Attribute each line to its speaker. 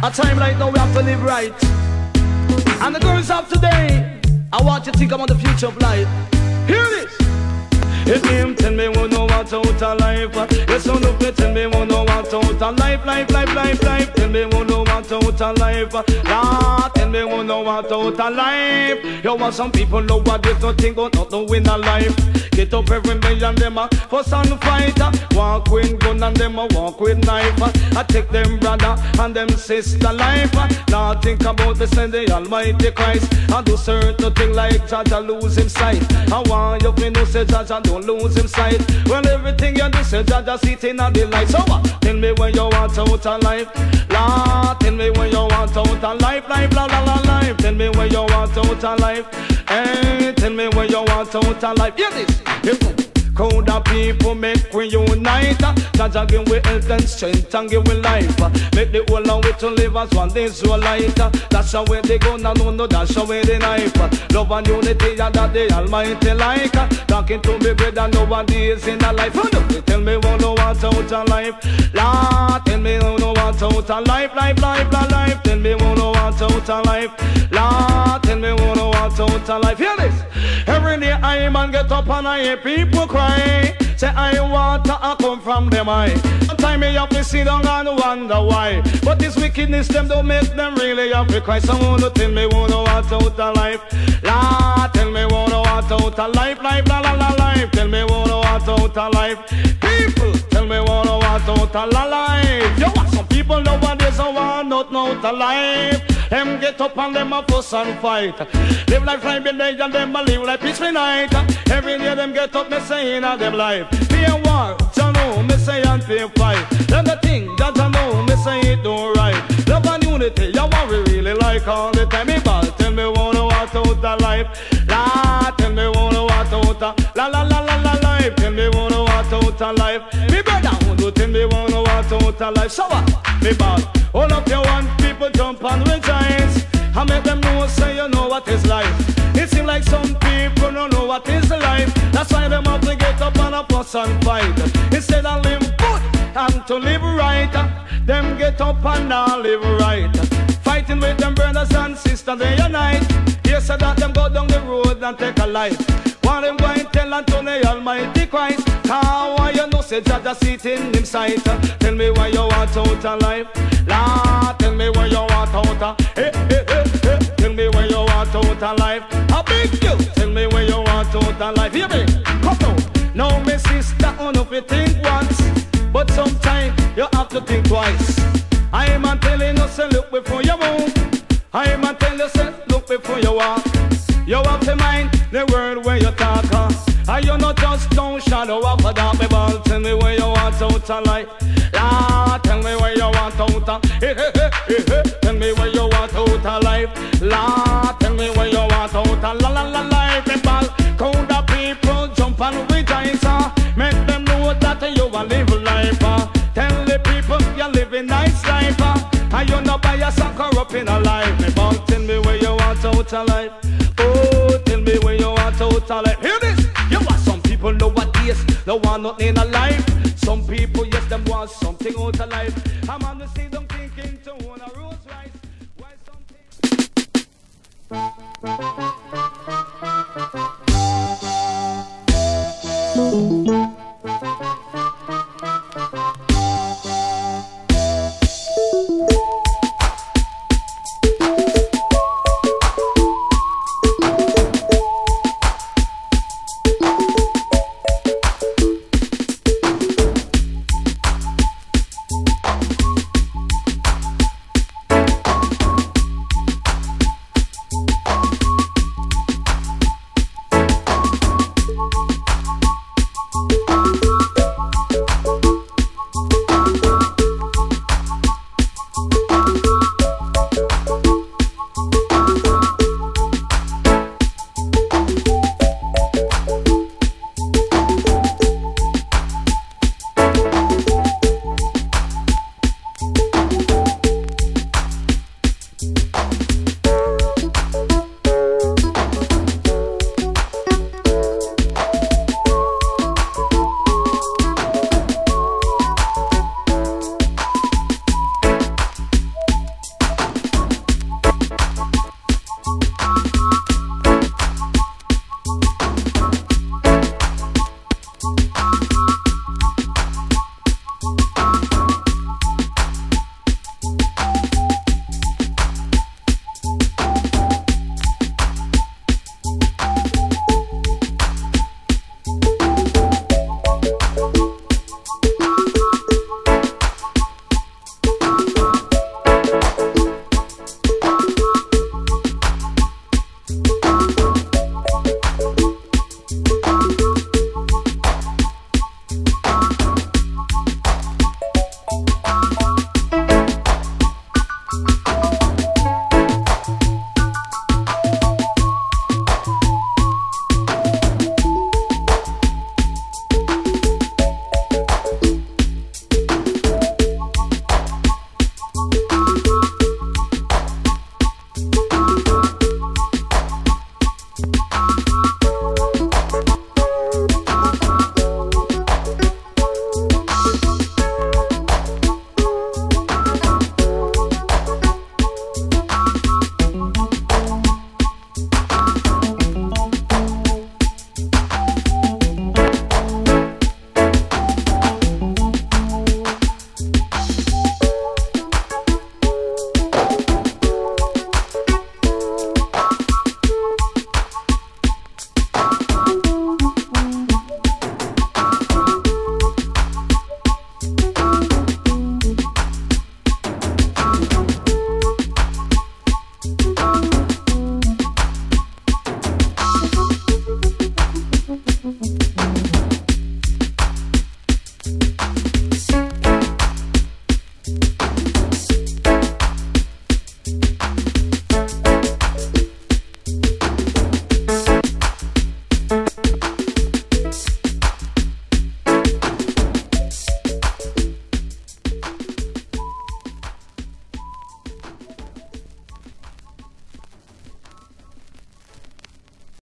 Speaker 1: A time like now we have to live right. And the girls of today, I want you to think about the future of life. Hear this. If him tell me we know what's out of life, yes, so look me tell me we know what's out of life, life. Tell me we know what's out of life. Nah, tell me we know what's out of life. You want some people nowadays don't think about nothing win a life. Get up every day and them a fuss and fight. Walk with gun and them a walk with knife. I take them brother and them sister life. Now think about the send the Almighty Christ. I do certain thing like Jaja lose him sight. I want you to know say Jaja don't lose him sight. Well, everything you do say Jaja sitting on the light. So tell me when you want out of life. La, tell me when you want out of life, life. Tell me when you want out of life. Hey, tell me when you want out of life. Hear this. Crowd of people make we unite. Jaja give we health and strength and give we life. Make the whole of we to live as one day so light. That's the way they go, no, that's the way they knife. Love and unity and that the Almighty like. Talking to me brother, nobody is in a life. Tell me when you want out of life. La, tell me when you want out of life, life. Tell me when you want out of life. La, tell me when you want out of life. Hear this. Every day I man get up and I hear people cry. Say I want to come from them eye. Sometimes me have to sit down and wonder why. But this wickedness them don't make them really have to cry. Someone to tell me what I want out of life. La, tell me what I want out of life, life. Tell me what I want out of life. People, tell me what I want out of life. Yo, some people nowadays don't want nothing out of life. Them get up and them a fuss and fight. Live life right day and them a live like peaceful night. Every day them get up, me say in them life. Be a war, you know, me say and pay fight. Them the thing that I know, me say it don't right. Love and unity, you what we really like all the time. Me ball, tell me what I want out of life. La, tell me what I want out of life. Tell me what I want out of life. Me brother, who tell me what I want out of life. So what? Me ball, all of you want people jump and rejoice. I make them know, say you know what is life. It seems like some people don't know what is life. That's why them have to get up and a fuss and fight. Instead of live good and to live right, them get up and now live right. Fighting with them brothers and sisters day and night. Yes, so that them go down the road and take a life. Want them go and tell unto the Almighty Christ. How why you know say Jaja sit in him sight. Tell me why you want out of life. La, tell me why you want out of. Tell me where you want out of life. I beg you. Tell me where you want out of life. Hear me? Come on. Now, my sister, on if you think once, but sometimes you have to think twice. I am not telling you, say, look before you move. I am not telling you, say, look before you walk. You have to mind the word where you talk. And you not just don't shadow up a dark ball. Tell me where you want out of life. La, tell me where you want out of. Tell me where you want out of life. La, tell me where you want out of life. People, crowd of people jump and rejoice. Make them know that you a live life. Tell the people you live a nice life. And you not buy a sucker up in a life. People, tell me where you want out of life. Oh, tell me where you want out of life. Hear this. You want some people know what is. They want nothing in a life. Some people, yes, them want something out of life. I'm on the see them thinking to own a Rolls Royce. Why something?